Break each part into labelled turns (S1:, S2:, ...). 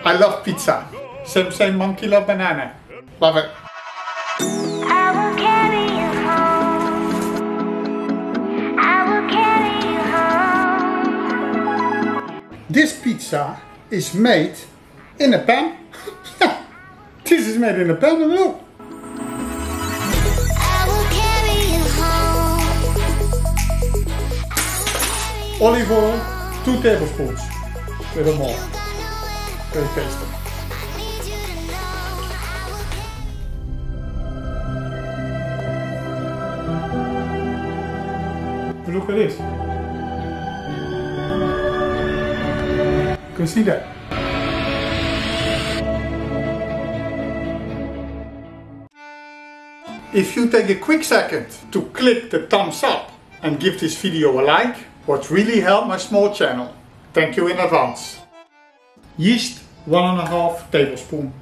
S1: I love pizza. Same monkey love banana. Love it.
S2: I will carry you home. I will carry you home.
S1: This pizza is made in a pan. This is made in a pan, look.
S2: I will carry you home.
S1: Olive oil, 2 tablespoons. Little more. Very tasty. Look at this. You can see that. If you take a quick second to click the thumbs up and give this video a like, would really help my small channel. Thank you in advance. Yeast, 1.5 tablespoons.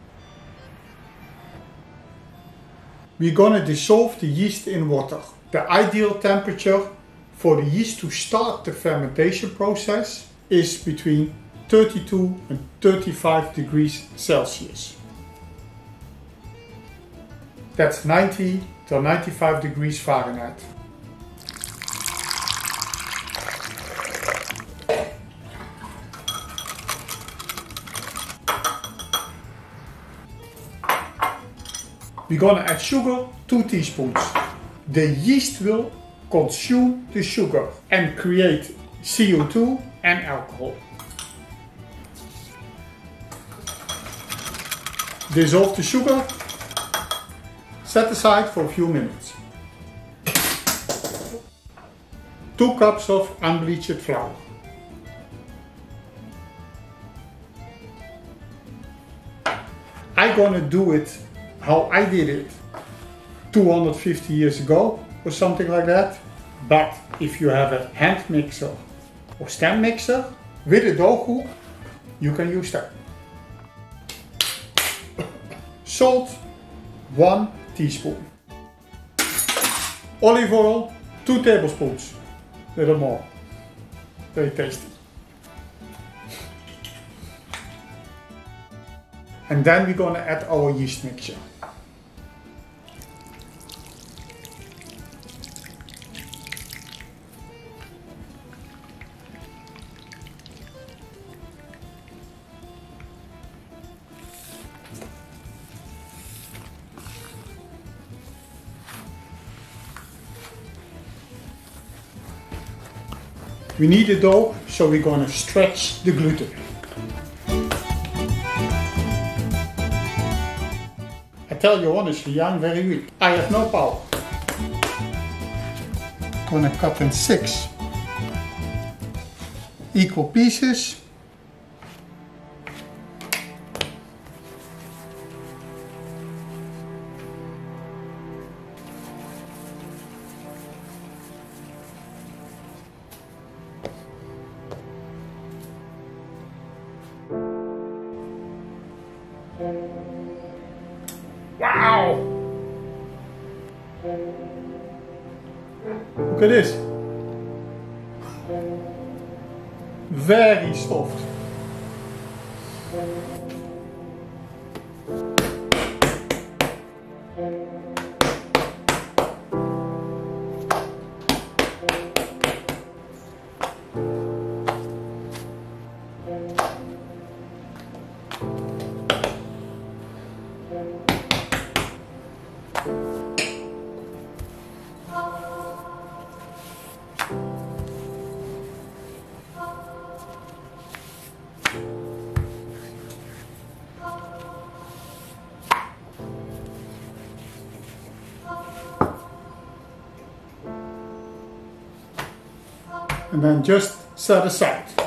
S1: We're gonna dissolve the yeast in water. The ideal temperature for the yeast to start the fermentation process is between 32 and 35 degrees Celsius. That's 90 to 95 degrees Fahrenheit. We're gonna add sugar, 2 teaspoons. The yeast will consume the sugar and create CO2 and alcohol. Dissolve the sugar, set aside for a few minutes. 2 cups of unbleached flour. I'm gonna do it how I did it 250 years ago or something like that. But if you have a hand mixer or stand mixer with a dough, you can use that. Salt, 1 teaspoon. Olive oil, 2 tablespoons. Little more. Very tasty. And then we're gonna add our yeast mixture. We need a dough, so we're gonna stretch the gluten. I tell you honestly, I'm very weak. I have no power. Gonna cut in 6 equal pieces. Wow! Look at this. Very soft. And then just set aside.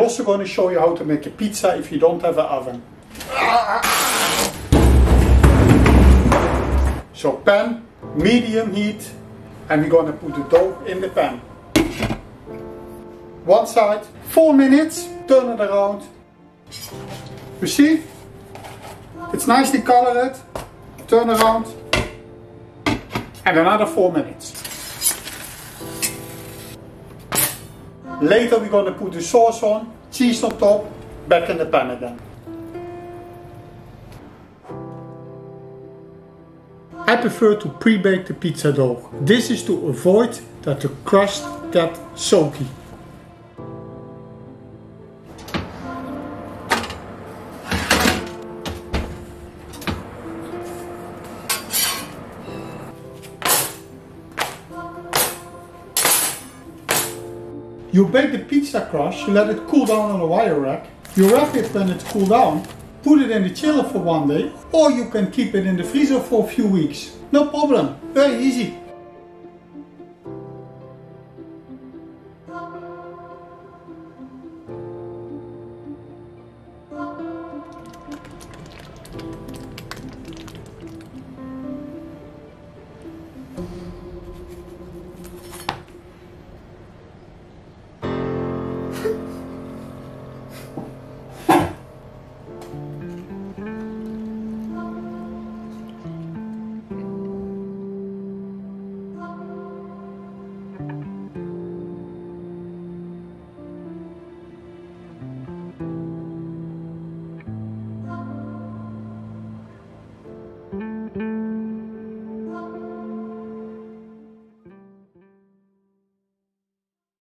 S1: also going to show you how to make a pizza if you don't have an oven. So pan, medium heat, and we're going to put the dough in the pan. One side, 4 minutes, turn it around. You see? It's nicely colored. Turn around. And another 4 minutes. Later we're going to put the sauce on, cheese on top, back in the pan again. I prefer to pre-bake the pizza dough. This is to avoid that the crust gets soggy. You bake the pizza crust, you let it cool down on a wire rack. You wrap it when it's cooled down, put it in the chiller for 1 day, or you can keep it in the freezer for a few weeks. No problem, very easy.